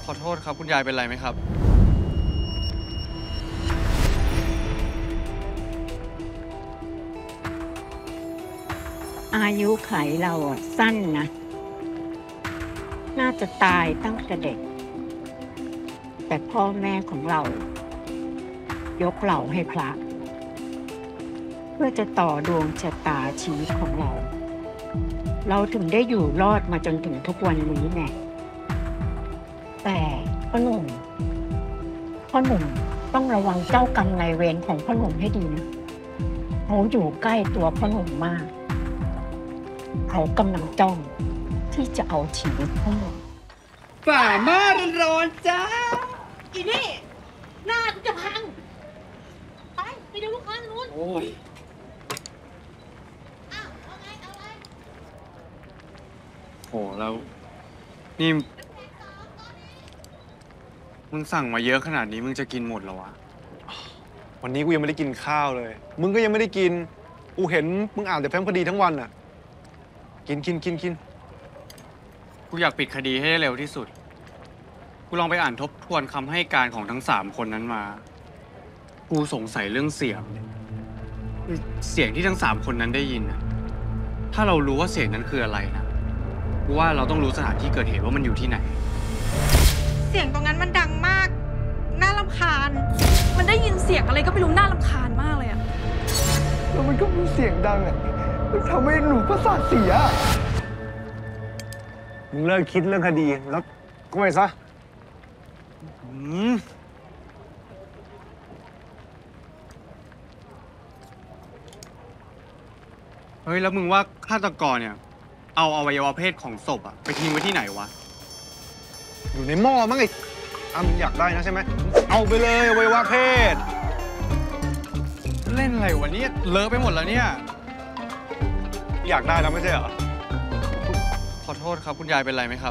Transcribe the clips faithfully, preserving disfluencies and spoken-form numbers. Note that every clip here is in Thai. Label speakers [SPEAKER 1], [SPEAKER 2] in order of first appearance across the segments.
[SPEAKER 1] ขอโทษครับคุณยายเป็นไรไหมครับ
[SPEAKER 2] อายุไขเราอะสั้นนะน่าจะตายตั้งแต่เด็กแต่พ่อแม่ของเรายกเราให้พระเพื่อจะต่อดวงชะตาชีวิตของเราเราถึงได้อยู่รอดมาจนถึงทุกวันนี้ไงแต่พ่อหนุ่มพ่อหนุ่มต้องระวังเจ้ากรรมนายเวรของพ่อหนุ่มให้ดีนะเขาอยู่ใกล้ตัวพ่อหนุ่มมากเขากำลังจ้องที่จะเอาชีวิตพ่อหนุ่ม
[SPEAKER 3] ฝ่ามาร้อนจ้าอีนี่หน้ากูจะพังไปไปดูลูกค้านู้นโอ้ยอ้าวเอาไงเอาไง
[SPEAKER 1] โหแล้วนี่มึงสั่งมาเยอะขนาดนี้มึงจะกินหมดเหรอวะ
[SPEAKER 4] วันนี้กูยังไม่ได้กินข้าวเลยมึงก็ยังไม่ได้กินกูเห็นมึงอ่านแต่แฟ้มคดีทั้งวันอ่ะกินกินกินกิน
[SPEAKER 1] กูอยากปิดคดีให้ได้เร็วที่สุดกูลองไปอ่านทบทวนคำให้การของทั้งสามคนนั้นมากูสงสัยเรื่องเสียงเสียงที่ทั้งสามคนนั้นได้ยินนะถ้าเรารู้ว่าเสียงนั้นคืออะไรนะกูว่าเราต้องรู้สถานที่เกิดเหตุว่ามันอยู่ที่ไหน
[SPEAKER 5] เสียงตรงนั้นมันดังมากน่ารำคาญมันได้ยินเสียงอะไรก็ไม่รู้น่ารำคาญมากเลยอะ
[SPEAKER 4] แล้วมันก็มีเสียงดังอ่ะมันทำให้หนูประสาทเสียมึงเลิกคิดเรื่องคดีแล้วก็ไปซะ
[SPEAKER 1] เฮ้ยแล้วมึงว่าฆาตกรเนี่ยเอาอวัยวะเพศของศพอะไปทิ้งไว้ที่ไหนวะ
[SPEAKER 4] อยู่ในหม้อมั้งไอ้อ่ะมึงอยากได้นะใช่ไหมเอาไปเลยอวัยวะเพศ
[SPEAKER 1] เล่นอะไรวะเนี่ยเลอะไปหมดแล้วเนี่ย
[SPEAKER 4] อยากได้แล้วไม่ใช่เหรอ
[SPEAKER 1] ขอโทษครับคุณยายเป็นไรไหมครับ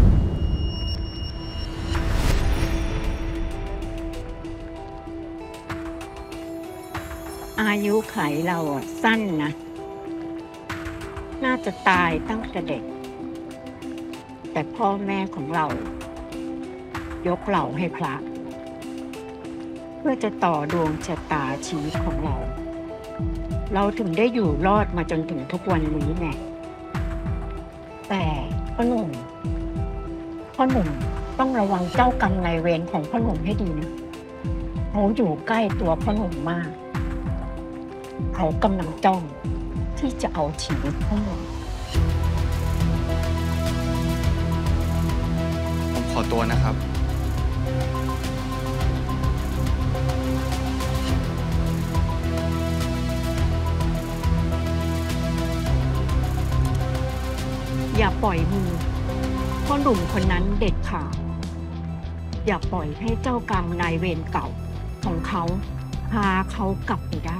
[SPEAKER 2] อายุไขเราอะสั้นนะน่าจะตายตั้งแต่เด็กแต่พ่อแม่ของเรายกเราให้พระเพื่อจะต่อดวงชะตาชีวิตของเราเราถึงได้อยู่รอดมาจนถึงทุกวันนี้ไงแต่พ่อหนุ่มพ่อหนุ่มต้องระวังเจ้ากรรมนายเวรของพ่อหนุ่มให้ดีนะเขาอยู่ใกล้ตัวพ่อหนุ่มมากเขากำลังจ้องที่จะเอาชีวิตพ่อหนุ่ม
[SPEAKER 1] ผมขอตัวนะครับ
[SPEAKER 2] อย่าปล่อยมือพ่อหนุ่มคนนั้นเด็ดขาดอย่าปล่อยให้เจ้ากรรมนายเวรเก่าของเขาพาเขากลับไปได้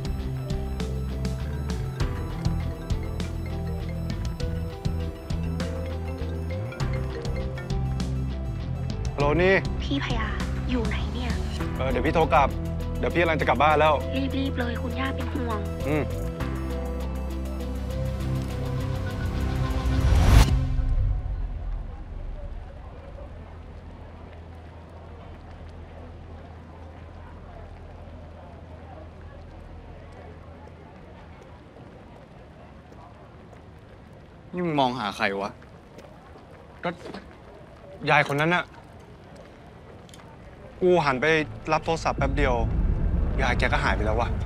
[SPEAKER 4] ฮัลโหลนี่
[SPEAKER 6] พี่พยาอยู่ไหนเนี่ย
[SPEAKER 4] เออเดี๋ยวพี่โทรกลับเดี๋ยวพี่กำลังจะกลับบ้านแล้ว
[SPEAKER 6] รีบๆเลยคุณย่าเป็นห่วง
[SPEAKER 4] อืม
[SPEAKER 1] นี่มึงมองหาใครวะ
[SPEAKER 4] ก็ยายคนนั้นน่ะกูหันไปรับโทรศัพท์แป๊บเดียวยายแกก็หายไปแล้ววะ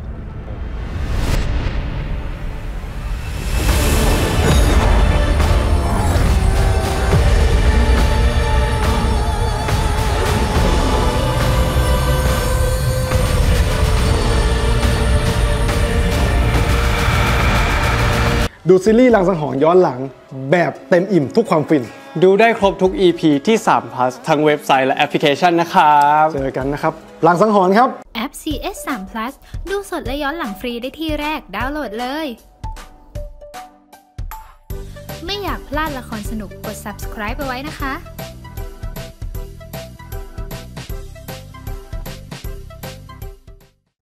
[SPEAKER 4] ดูซีรีส์ลังสังหรณ์ย้อนหลังแบบเต็มอิ่มทุกความฟิน
[SPEAKER 1] ดูได้ครบทุก อี พี ที่ สาม plus ทั้งเว็บไซต์และแอปพลิเคชันนะครับ
[SPEAKER 4] เจอกันนะครับลังสังหรณ์ครับ
[SPEAKER 7] แอป ซี เอส สาม plus ดูสดและย้อนหลังฟรีได้ที่แรกดาวน์โหลดเลยไม่อยากพลาดละครสนุกกด subscribe ไปไว้นะคะ